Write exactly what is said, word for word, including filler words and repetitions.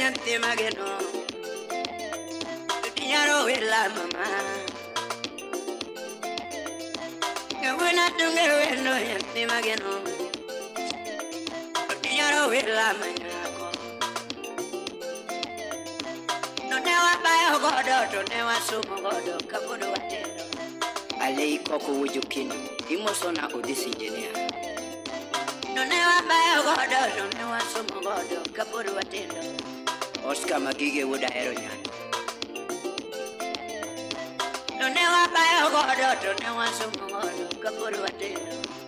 yanti mageno Tinyaro wela mama Gawena tunge weno yanti mageno Tinyaro wela manyako No newa bayo godo to newa sumo godo kapodo watendo Ale ikoko wujukindu imosona odisi engineer No newa bayo godo to newa sumo godo kapodo watendo Oscar Magige woda hero nyano No newa bayo godo to newa sumo godo kapodo watendo